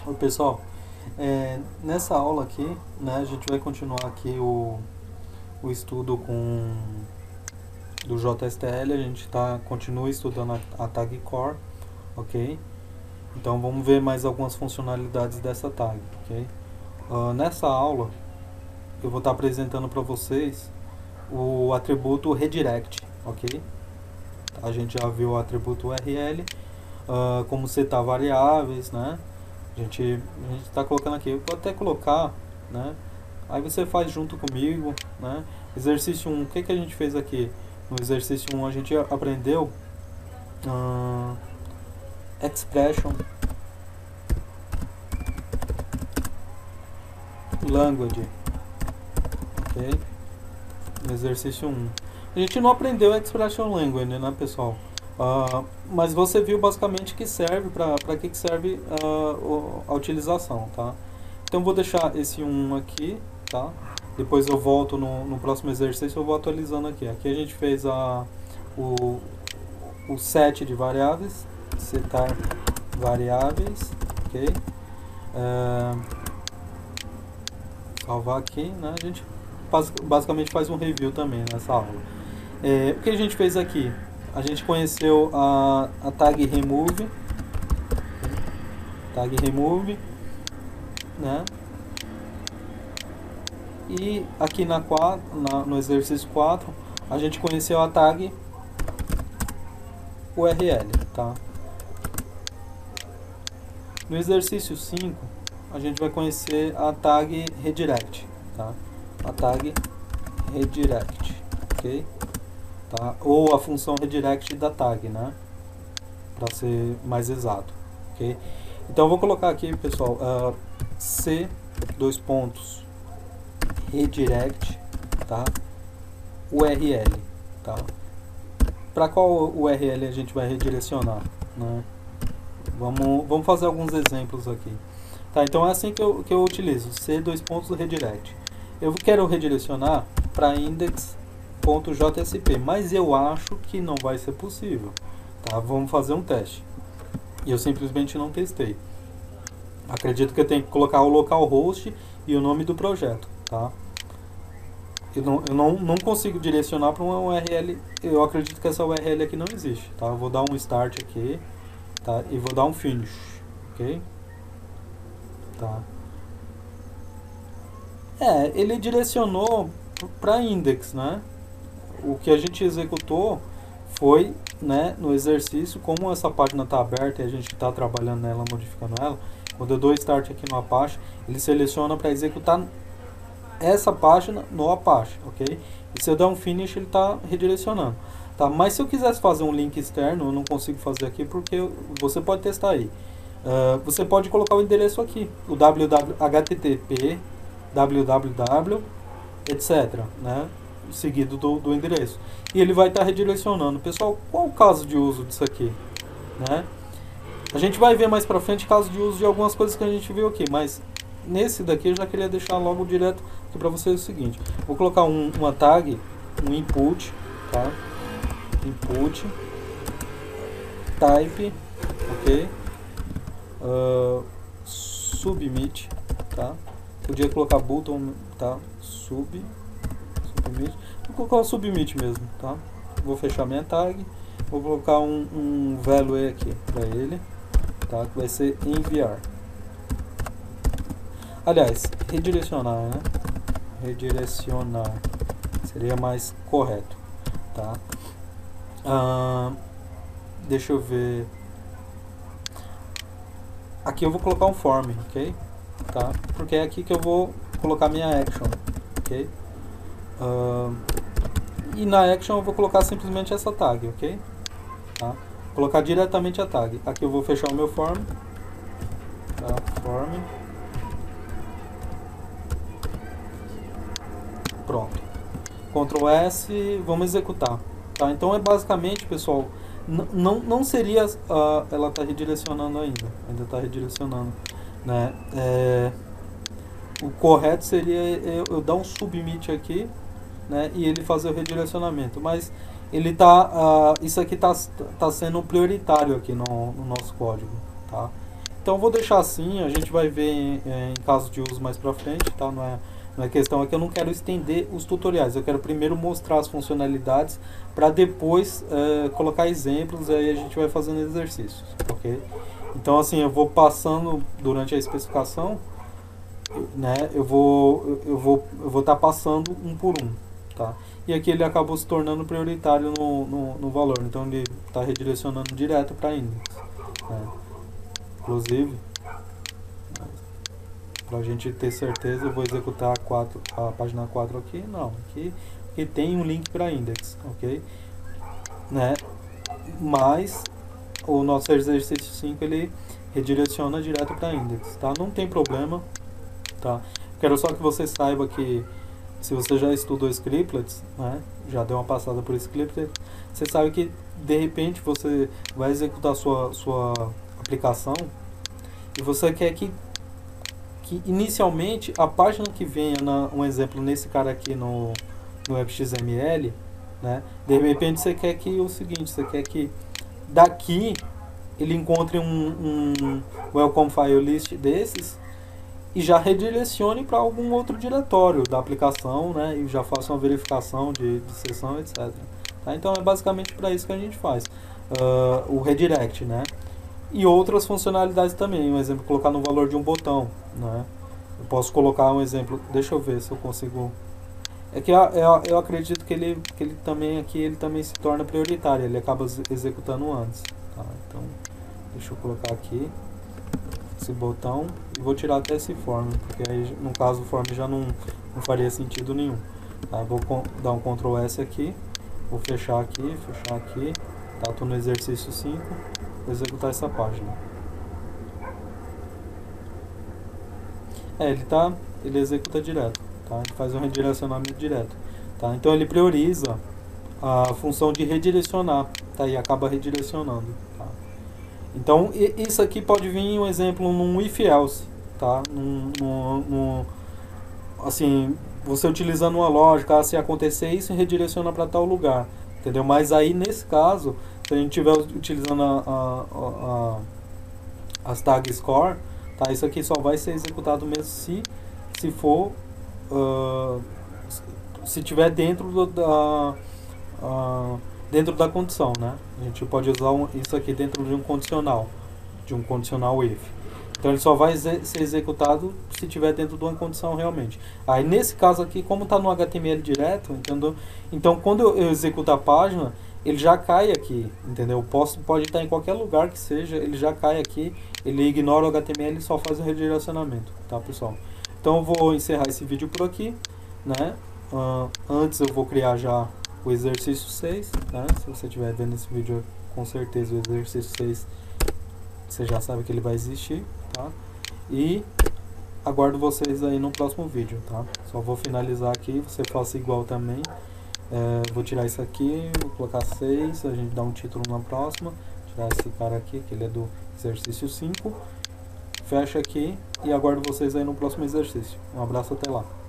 Oi pessoal, nessa aula aqui, né, a gente vai continuar aqui o estudo do JSTL, a gente continua estudando a tag core, ok? Então vamos ver mais algumas funcionalidades dessa tag, ok? Nessa aula eu vou estar apresentando para vocês o atributo redirect, ok? A gente já viu o atributo URL, como setar variáveis, né? A gente está colocando aqui, eu vou até colocar, né? Aí você faz junto comigo, né? Exercício 1, o que a gente fez aqui? No exercício 1 a gente aprendeu expression, language, ok? No exercício 1. A gente não aprendeu expression language, né, pessoal? Mas você viu basicamente que serve, para que serve a utilização, tá? Então vou deixar esse 1 aqui, tá? Depois eu volto no próximo exercício, eu vou atualizando aqui. Aqui a gente fez o, o set de variáveis, setar variáveis, ok? Salvar aqui, né? A gente basicamente faz um review também nessa aula. O que a gente fez aqui? A gente conheceu a tag remove, né? E aqui no exercício 4 a gente conheceu a tag URL, tá? No exercício 5 a gente vai conhecer a tag redirect, tá? A tag redirect, ok? Tá? Ou a função redirect da tag, né? Para ser mais exato, ok? Então eu vou colocar aqui, pessoal, C dois pontos redirect, tá? URL, tá? Para qual URL a gente vai redirecionar, né? Vamos fazer alguns exemplos aqui. Tá, então é assim que eu utilizo, C dois pontos redirect. Eu quero redirecionar para index.jsp, mas eu acho que não vai ser possível. Tá? Vamos fazer um teste. E eu simplesmente não testei. Acredito que eu tenho que colocar o localhost e o nome do projeto, tá? Eu não consigo direcionar para uma URL. Eu acredito que essa URL aqui não existe, tá? Eu vou dar um start aqui, tá? E vou dar um finish, ok? Tá? Ele direcionou para index, né? O que a gente executou foi, né, no exercício, como essa página está aberta e a gente está trabalhando nela, modificando ela. Quando eu dou start aqui no Apache, ele seleciona para executar essa página no Apache, ok? E se eu der um finish, ele está redirecionando. Tá? Mas se eu quisesse fazer um link externo, eu não consigo fazer aqui porque você pode testar aí. Você pode colocar o endereço aqui, o http, www, etc., né? Seguido do endereço. E ele vai estar redirecionando. Pessoal, qual o caso de uso disso aqui? Né? A gente vai ver mais pra frente caso de uso de algumas coisas que a gente viu aqui, mas nesse daqui eu já queria deixar logo direto aqui para vocês o seguinte. Vou colocar uma tag, um input, tá? Input, type, ok? Submit, tá? Podia colocar button, tá? Submit. Vou colocar o submit mesmo, tá? Vou fechar minha tag. Vou colocar um value aqui para ele, tá? Que vai ser enviar. Aliás, redirecionar, né? Redirecionar seria mais correto, tá? Deixa eu ver. Aqui eu vou colocar um form, ok? Tá? Porque é aqui que eu vou colocar minha action, ok? E na action eu vou colocar simplesmente essa tag, ok? Tá? Vou colocar diretamente a tag. Aqui eu vou fechar o meu form, tá? Form. Pronto. Ctrl S, vamos executar. Tá? Então é basicamente, pessoal, não seria ela está redirecionando ainda está redirecionando, né? O correto seria eu dar um submit aqui, né, e ele fazer o redirecionamento, mas ele isso aqui tá sendo prioritário aqui no nosso código, tá? Então eu vou deixar assim, a gente vai ver em caso de uso mais pra frente, tá? Não é questão, é que eu não quero estender os tutoriais, eu quero primeiro mostrar as funcionalidades para depois colocar exemplos, aí a gente vai fazendo exercícios, ok? Então assim, eu vou passando durante a especificação, né? Eu vou estar passando um por um, tá? E aqui ele acabou se tornando prioritário no valor, então ele está redirecionando direto para index, né? Inclusive, para a gente ter certeza, eu vou executar a página 4 aqui, não, aqui tem um link para index, ok? Né? Mas o nosso exercício 5 ele redireciona direto para index, tá? Não tem problema, tá? Quero só que você saiba que se você já estudou scriptlets, né? Já deu uma passada por scriptlets, você sabe que de repente você vai executar sua aplicação e você quer que inicialmente a página que venha, um exemplo nesse cara aqui no WebXML, né? De repente você quer que o seguinte, você quer que daqui ele encontre um welcome file list desses e já redirecione para algum outro diretório da aplicação, né? E já faça uma verificação de sessão, etc. Tá? Então é basicamente para isso que a gente faz o redirect, né? E outras funcionalidades também, um exemplo, colocar no valor de um botão, né? Eu posso colocar um exemplo, deixa eu ver se eu consigo. É que eu acredito que ele também aqui ele também se torna prioritário, ele acaba executando antes, tá? Então deixa eu colocar aqui esse botão e vou tirar até esse form, porque aí no caso o form já não faria sentido nenhum, tá? Vou dar um Ctrl S aqui, vou fechar aqui, tá? Tô no exercício 5, vou executar essa página. Ele executa direto, tá? Ele faz um redirecionamento direto, tá? Então ele prioriza a função de redirecionar, tá? E acaba redirecionando, tá? Então isso aqui pode vir um exemplo num if else, tá? Assim, você utilizando uma lógica, se acontecer isso, redireciona para tal lugar, entendeu? Mas aí nesse caso, se a gente estiver utilizando as tag score, tá? Isso aqui só vai ser executado mesmo se for se tiver dentro dentro da condição, né? A gente pode usar isso aqui dentro de um condicional if. Então ele só vai ser executado se tiver dentro de uma condição realmente. Aí nesse caso aqui, como está no HTML direto, entendeu? Então quando eu executo a página, ele já cai aqui, entendeu? Pode estar em qualquer lugar que seja, ele já cai aqui, ele ignora o HTML e só faz o redirecionamento, tá, pessoal? Então eu vou encerrar esse vídeo por aqui, né? Antes eu vou criar já o exercício 6, né? Se você estiver vendo esse vídeo, com certeza o exercício 6 você já sabe que ele vai existir, tá? E aguardo vocês aí no próximo vídeo, tá? Só vou finalizar aqui, você faça igual também. Vou tirar isso aqui, vou colocar 6, a gente dá um título na próxima, tirar esse cara aqui, que ele é do exercício 5, fecha aqui e aguardo vocês aí no próximo exercício. Um abraço, até lá.